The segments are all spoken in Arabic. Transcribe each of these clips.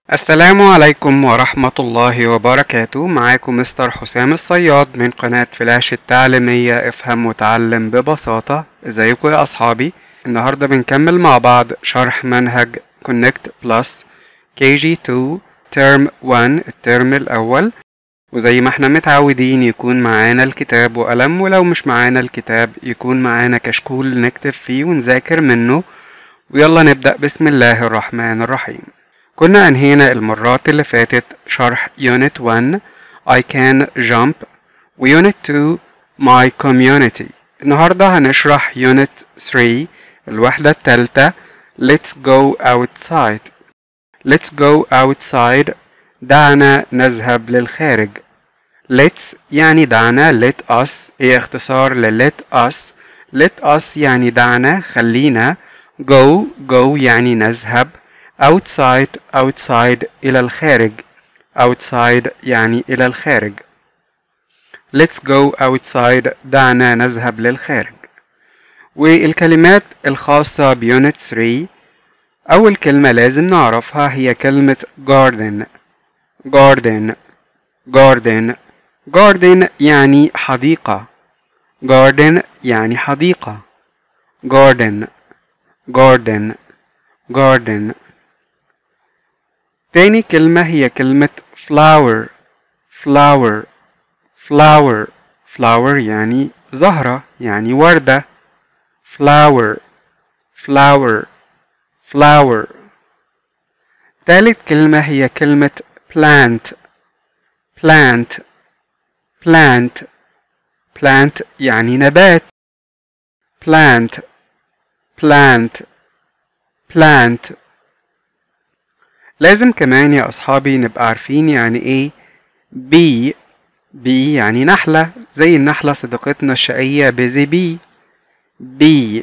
السلام عليكم ورحمة الله وبركاته. معاكم مستر حسام الصياد من قناة فلاش التعليمية افهم وتعلم ببساطة. ازيكم يا اصحابي؟ النهاردة بنكمل مع بعض شرح منهج Connect Plus KG2 ترم 1 الترم الاول. وزي ما احنا متعودين يكون معانا الكتاب وقلم، ولو مش معانا الكتاب يكون معانا كشكول نكتب فيه ونذاكر منه. ويلا نبدأ. بسم الله الرحمن الرحيم. كنا أنهينا المرات اللي فاتت شرح Unit 1 I can jump و Unit 2 My community. النهاردة هنشرح Unit 3 الوحدة الثالثة Let's go outside. Let's go outside دعنا نذهب للخارج. Let's يعني دعنا، let us هي اختصار ل let us. let us يعني دعنا خلينا. go يعني نذهب. outside إلى الخارج. outside يعني إلى الخارج. let's go outside دعنا نذهب للخارج. والكلمات الخاصة بيونت 3، أول كلمة لازم نعرفها هي كلمة garden. garden يعني حديقة. garden يعني حديقة. garden. تاني كلمة هي كلمة flower يعني زهرة، يعني وردة. flower. تالت كلمة هي كلمة plant يعني نبات. plant. لازم كمان يا أصحابي نبقى عارفين يعني إيه bee يعني نحلة، زي النحلة صديقتنا الشقية busy bee.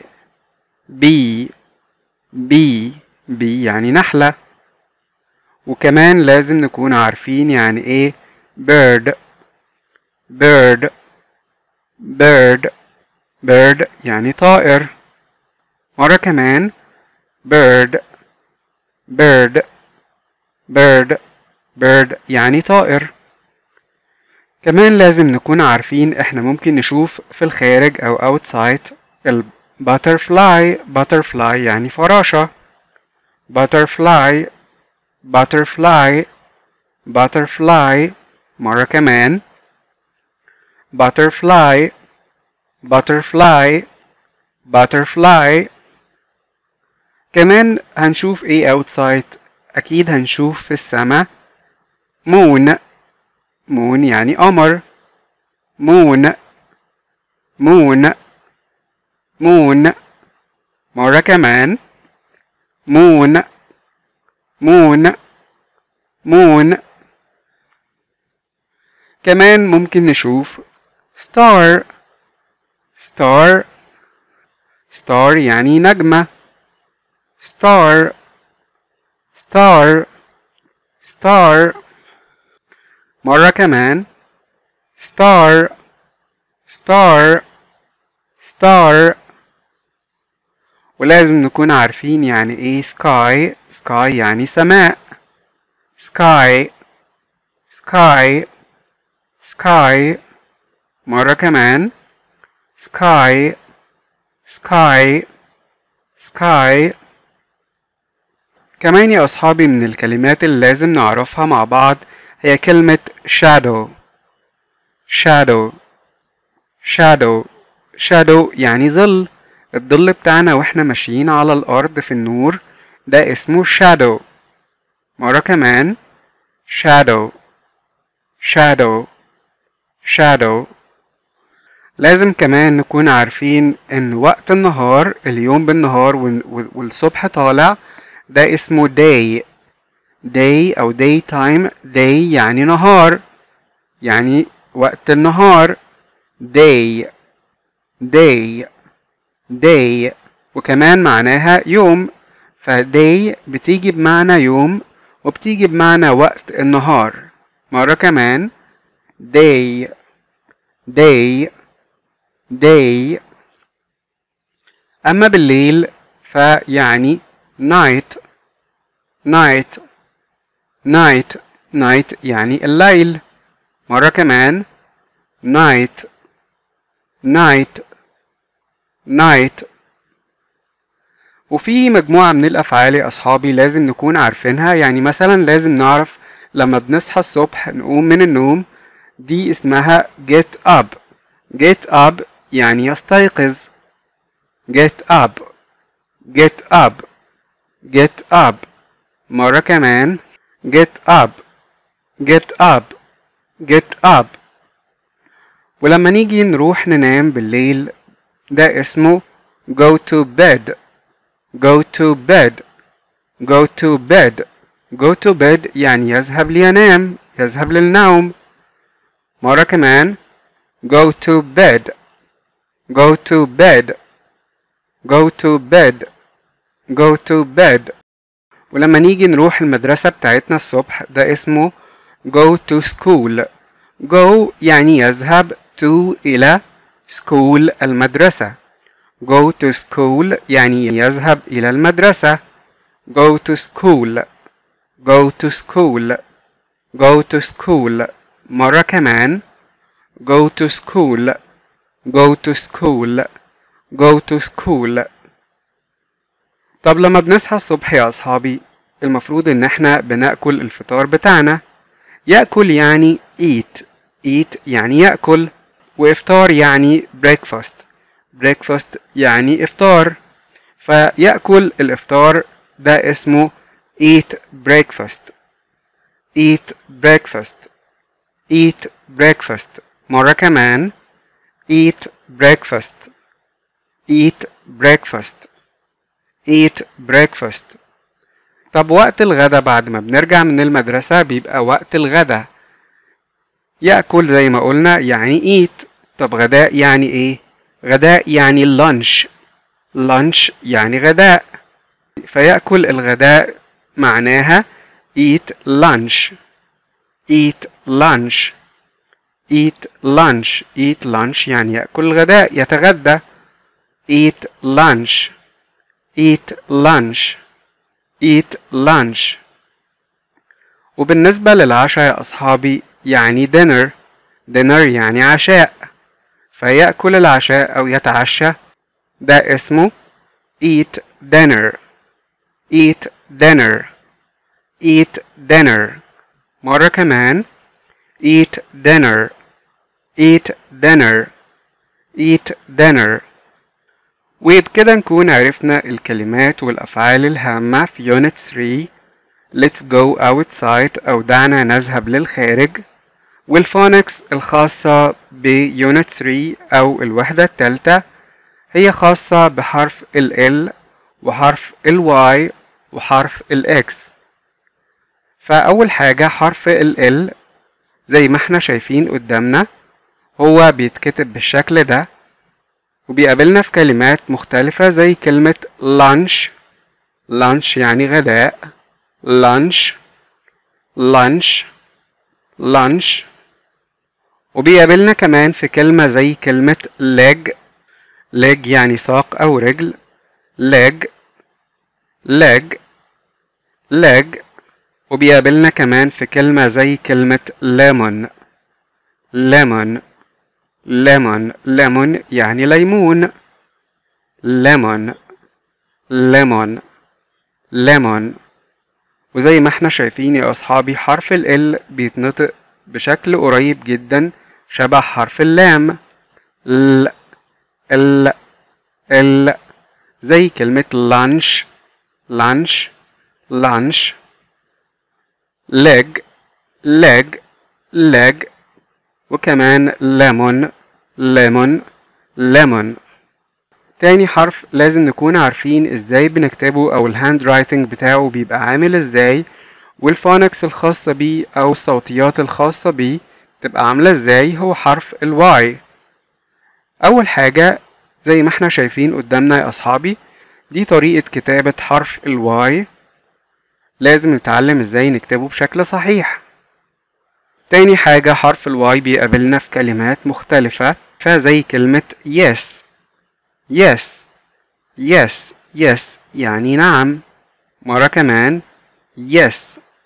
يعني نحلة. وكمان لازم نكون عارفين يعني إيه bird يعني طائر. مرة كمان bird يعني طائر. كمان لازم نكون عارفين احنا ممكن نشوف في الخارج او outside butterfly يعني فراشة. butterfly. مرة كمان butterfly. كمان هنشوف ايه outside. اكيد هنشوف في السماء moon يعني قمر. moon. مرة كمان moon. كمان ممكن نشوف star يعني نجمة. star. مرة كمان star. ولازم نكون عارفين يعني ايه sky يعني سماء. sky. مرة كمان sky. كمان يا أصحابي من الكلمات اللي لازم نعرفها مع بعض هي كلمة shadow يعني ظل. الظل بتاعنا واحنا ماشيين على الأرض في النور ده اسمه shadow. مرة كمان shadow. لازم كمان نكون عارفين ان وقت النهار اليوم بالنهار والصبح طالع ده اسمه day او day time. day يعني نهار، يعني وقت النهار. day. وكمان معناها يوم، فday بتيجي بمعنى يوم وبتيجي بمعنى وقت النهار. مرة كمان day. أما بالليل فيعني night. night. night يعني الليل. مرة كمان night night night. وفي مجموعة من الأفعال يا أصحابي لازم نكون عارفينها، يعني مثلا لازم نعرف لما بنصحى الصبح نقوم من النوم، دي اسمها get up. get up يعني يستيقظ. get up get up get up. مرة كمان get up get up get up. ولما نيجي نروح ننام بالليل ده اسمه go to bed. go to bed go to bed go to bed يعني يذهب لينام، يذهب للنوم. مرة كمان go to bed go to bed go to bed go to bed. ولما نيجي نروح المدرسة بتاعتنا الصبح ده اسمه go to school. go يعني يذهب، to إلى، school المدرسة. go to school يعني يذهب إلى المدرسة. go to school go to school go to school. مرة كمان go to school go to school go to school. طب لما بنصحى الصبح يا أصحابي المفروض إن احنا بنأكل الفطار بتاعنا. يأكل يعني eat. eat يعني يأكل، وإفطار يعني breakfast. breakfast يعني إفطار. فيأكل الإفطار ده اسمه eat breakfast. eat breakfast eat breakfast. مرة كمان eat breakfast eat breakfast eat breakfast. طب وقت الغدا بعد ما بنرجع من المدرسة بيبقى وقت الغدا. يأكل زي ما قلنا يعني eat. طب غداء يعني ايه؟ غداء يعني lunch. lunch يعني غداء. فيأكل الغداء معناها eat lunch eat lunch eat lunch eat lunch يعني يأكل الغداء، يتغدى. eat lunch eat lunch eat lunch. وبالنسبة للعشاء يا أصحابي يعني dinner. dinner يعني عشاء. فيأكل العشاء أو يتعشى ده اسمه eat dinner eat dinner eat dinner. مرة كمان eat dinner eat dinner eat dinner. وبكده نكون عرفنا الكلمات والأفعال الهامة في Unit 3 Let's go outside أو دعنا نذهب للخارج، والفونكس الخاصة بيونت 3 أو الوحدة الثالثة هي خاصة بحرف ال L وحرف ال Y وحرف ال X. فأول حاجة حرف ال L زي ما احنا شايفين قدامنا هو بيتكتب بالشكل ده، وبيقابلنا في كلمات مختلفة زي كلمة lunch. lunch يعني غداء. lunch lunch lunch. وبيقابلنا كمان في كلمة زي كلمة leg. leg يعني ساق أو رجل. leg leg leg. وبيقابلنا كمان في كلمة زي كلمة lemon. lemon lemon lemon يعني ليمون. lemon lemon lemon. وزي ما احنا شايفين يا أصحابي حرف ال L بيتنطق بشكل قريب جدا شبه حرف اللام. ال ال ال زي كلمة lunch lunch lunch. leg leg leg. وكمان lemon lemon lemon. تاني حرف لازم نكون عارفين ازاي بنكتبه او الهاند رايتنج بتاعه بيبقى عامل ازاي، والفونكس الخاصة بيه او الصوتيات الخاصة بيه تبقى عاملة ازاي. هو حرف الواي. اول حاجة زي ما احنا شايفين قدامنا يا اصحابي دي طريقة كتابة حرف الواي، لازم نتعلم ازاي نكتبه بشكل صحيح. تاني حاجة حرف الواي بيقابلنا في كلمات مختلفة فزي كلمة yes. yes yes yes يعني نعم. مرة كمان yes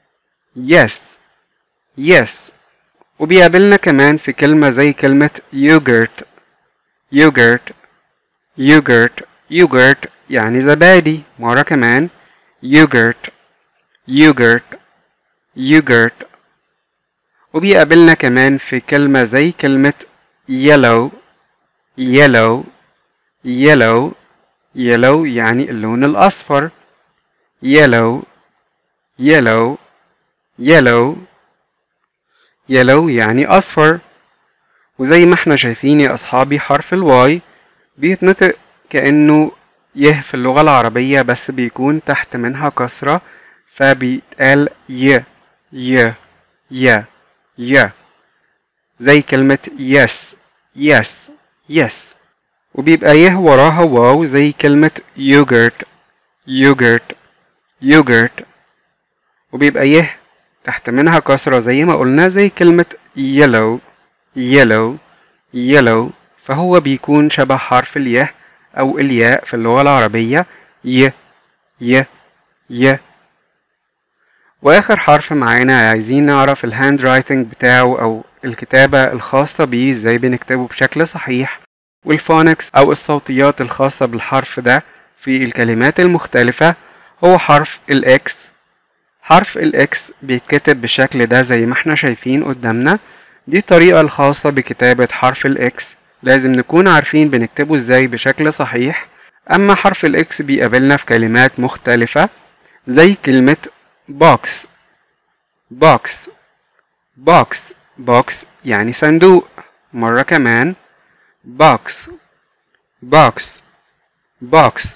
yes yes. وبيقابلنا كمان في كلمة زي كلمة yogurt yogurt yogurt yogurt يعني زبادي. مرة كمان yogurt yogurt yogurt. وبيقابلنا كمان في كلمة زي كلمة yellow yellow yellow yellow يعني اللون الأصفر yellow yellow yellow yellow يعني أصفر. وزي ما احنا شايفين يا أصحابي حرف الواي بيتنطق كأنه يه في اللغة العربية، بس بيكون تحت منها كسرة فبيتقال ي ي ي ي، زي كلمة yes yes yes. وبيبقى يه وراها واو زي كلمة yogurt yogurt yogurt. وبيبقى يه تحت منها كسرة زي ما قلنا زي كلمة yellow yellow yellow. فهو بيكون شبه حرف اليه أو الياء في اللغة العربية ي ي ي. وآخر حرف معانا عايزين نعرف الهاند رايتنج بتاعه أو الكتابة الخاصة بيه ازاي بنكتبه بشكل صحيح، والفونكس أو الصوتيات الخاصة بالحرف ده في الكلمات المختلفة. هو حرف الإكس. حرف الإكس بيتكتب بالشكل ده زي ما احنا شايفين قدامنا. دي الطريقة الخاصة بكتابة حرف الإكس، لازم نكون عارفين بنكتبه ازاي بشكل صحيح. أما حرف الإكس بيقابلنا في كلمات مختلفة زي كلمة box box box box يعني صندوق. مرة كمان box box box.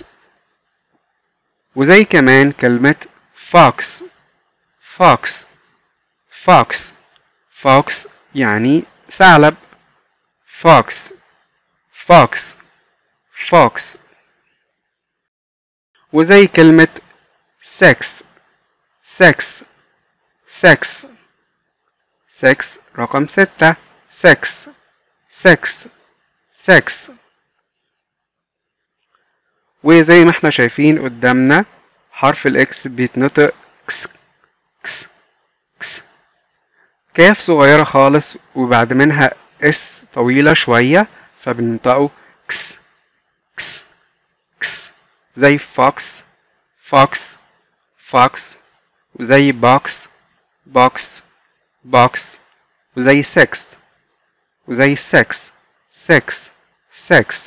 وزي كمان كلمة fox fox fox fox يعني ثعلب fox fox fox. وزي كلمة sex sex sex sex رقم 6 sex sex sex. وزي ما احنا شايفين قدامنا حرف الاكس بيتنطق كس كس كس، كاف صغيرة خالص وبعد منها اس طويلة شوية فبننطقه كس كس كس، زي فوكس فوكس فوكس. وزي بوكس بوكس بوكس. وزي سكس وزي سكس سكس سكس.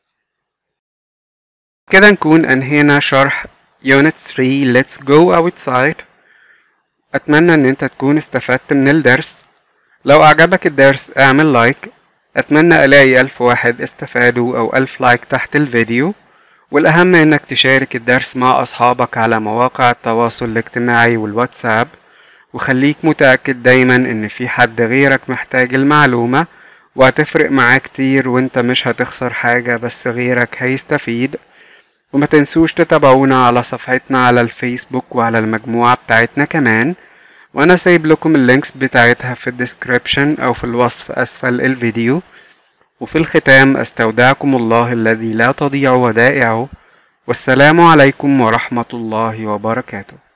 كده نكون انهينا شرح Unit 3 Let's Go Outside. اتمنى ان انت تكون استفدت من الدرس. لو اعجبك الدرس اعمل لايك. اتمنى الاقي 1000 واحد استفادوا او 1000 لايك تحت الفيديو. والاهم انك تشارك الدرس مع اصحابك على مواقع التواصل الاجتماعي والواتساب، وخليك متأكد دايما ان في حد غيرك محتاج المعلومة، وهتفرق معاه كتير وانت مش هتخسر حاجة بس غيرك هيستفيد. وما تنسوش تتابعونا على صفحتنا على الفيسبوك وعلى المجموعة بتاعتنا كمان، وانا سايب لكم اللينكس بتاعتها في الديسكريبشن او في الوصف اسفل الفيديو. وفي الختام استودعكم الله الذي لا تضيع ودائعه، والسلام عليكم ورحمة الله وبركاته.